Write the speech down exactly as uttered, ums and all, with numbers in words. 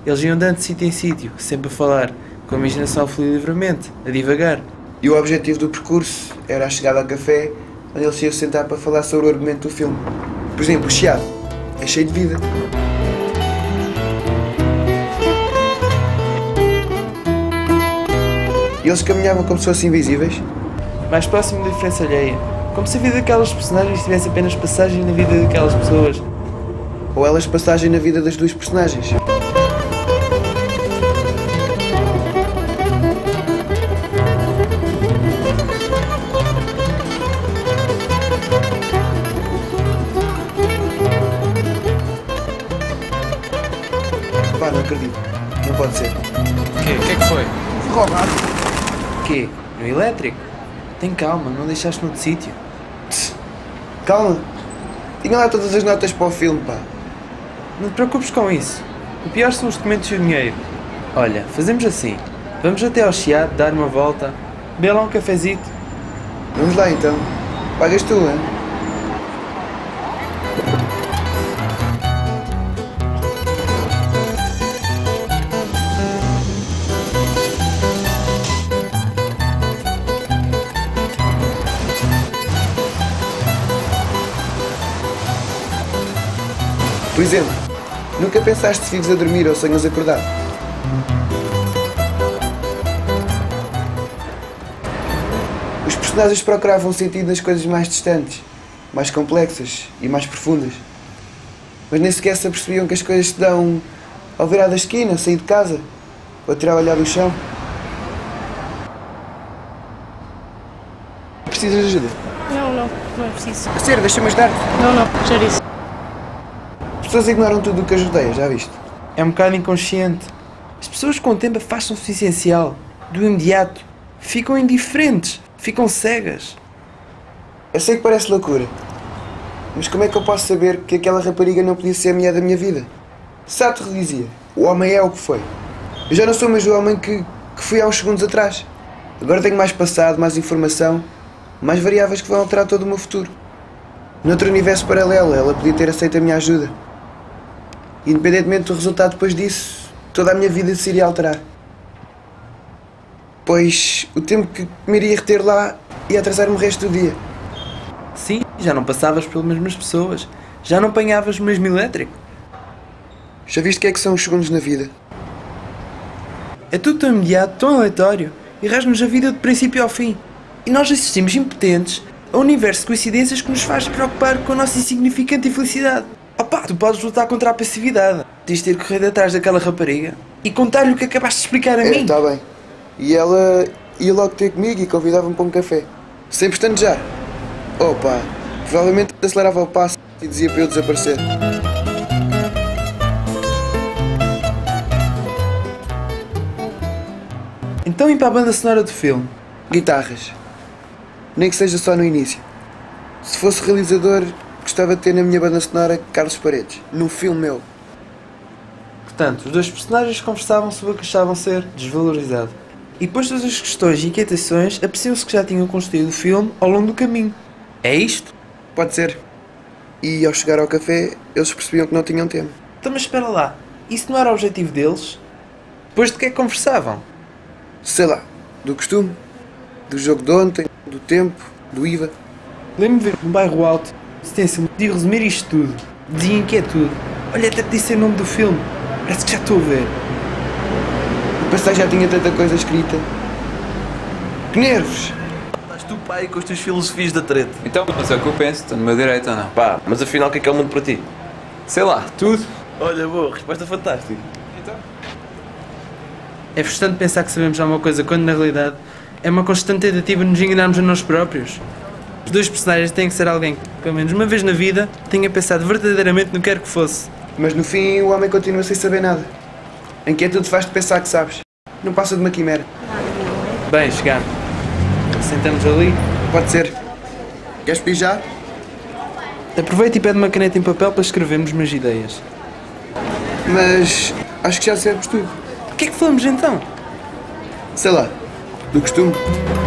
Eles iam dando de sítio em sítio, sempre a falar, com a imaginação fluir livremente, a divagar. E o objetivo do percurso era a chegada ao café, onde eles se iam sentar para falar sobre o argumento do filme. Por exemplo, o Chiado é cheio de vida. E eles caminhavam como se fossem invisíveis. Mais próximo da diferença alheia, como se a vida daquelas personagens tivesse apenas passagem na vida daquelas pessoas. Ou elas passagem na vida das duas personagens. Pá, não acredito. Não pode ser. O quê? O que é que foi? Roubado. O quê? No elétrico? Tem calma, não deixaste no outro sítio. Calma. Tinha lá todas as notas para o filme, pá. Não te preocupes com isso. O pior são os documentos e o dinheiro. Olha, fazemos assim. Vamos até ao Chiado, dar uma volta, beber lá um cafezito. Vamos lá então. Pagas tu, hein? Por exemplo, nunca pensaste se vives a dormir ou sonhas acordado? Os personagens procuravam sentido nas coisas mais distantes, mais complexas e mais profundas. Mas nem sequer se apercebiam que as coisas se dão ao virar da esquina, sair de casa, ou a tirar o olhar do chão. Precisas de ajuda? Não, não, não é preciso. A sério, deixa-me ajudar-te. Não, não, já disse. As pessoas ignoram tudo o que as rodeia, já viste? É um bocado inconsciente. As pessoas com o tempo afastam-se do essencial, do imediato. Ficam indiferentes, ficam cegas. Eu sei que parece loucura, mas como é que eu posso saber que aquela rapariga não podia ser a mulher da minha vida? Sartre dizia, o homem é o que foi. Eu já não sou mais o homem que, que fui há uns segundos atrás. Agora tenho mais passado, mais informação, mais variáveis que vão alterar todo o meu futuro. Noutro universo paralelo, ela podia ter aceito a minha ajuda. Independentemente do resultado depois disso, toda a minha vida se iria alterar. Pois o tempo que me iria reter lá ia atrasar-me o resto do dia. Sim, já não passavas pelas mesmas pessoas. Já não apanhavas o mesmo elétrico. Já viste o que é que são os segundos na vida? É tudo tão imediato, tão aleatório. E rasga-nos a vida de princípio ao fim. E nós assistimos impotentes a um universo de coincidências que nos faz preocupar com a nossa insignificante infelicidade. Opá, tu podes lutar contra a passividade. Tens de ter corrido atrás daquela rapariga e contar-lhe o que acabaste de explicar a É, mim. está bem. E ela ia logo ter comigo e convidava-me para um café. Sem já. Opa, provavelmente acelerava o passo e dizia para eu desaparecer. Então e para a banda sonora do filme? Guitarras. Nem que seja só no início. Se fosse realizador, gostava de ter na minha banda sonora Carlos Paredes, num filme meu. Portanto, os dois personagens conversavam sobre o que achavam ser desvalorizado. E depois todas as questões e inquietações, apreciou-se que já tinham construído o filme ao longo do caminho. É isto? Pode ser. E ao chegar ao café, eles percebiam que não tinham tempo. Então mas espera lá, isso não era o objetivo deles? Depois de que é que conversavam? Sei lá, do costume, do jogo de ontem, do tempo, do I V A. Lembro-me de ver no bairro alto, stencil, de resumir isto tudo. Dizia inquietude. Olha, até te disse o nome do filme. Parece que já estou a ver. O passeio já tinha tanta coisa escrita. Que nervos! Estás tu, pai, com as tuas filosofias da treta. Então, mas é o que eu penso, estou no meu direito ou não? Pá, mas afinal o que é que é o mundo para ti? Sei lá, tudo. Olha, boa, resposta fantástica. Então? É frustrante pensar que sabemos alguma coisa quando na realidade é uma constante tentativa de nos enganarmos a nós próprios. Os dois personagens têm que ser alguém que, pelo menos uma vez na vida, tenha pensado verdadeiramente no que quer que fosse. Mas no fim o homem continua sem saber nada. A inquietude faz-te pensar que sabes. Não passa de uma quimera. Bem, chegar. Sentamos ali. Pode ser. Queres pijar? Aproveita e pede uma caneta em papel para escrevermos umas ideias. Mas acho que já sabes tudo. O que é que falamos então? Sei lá, do costume.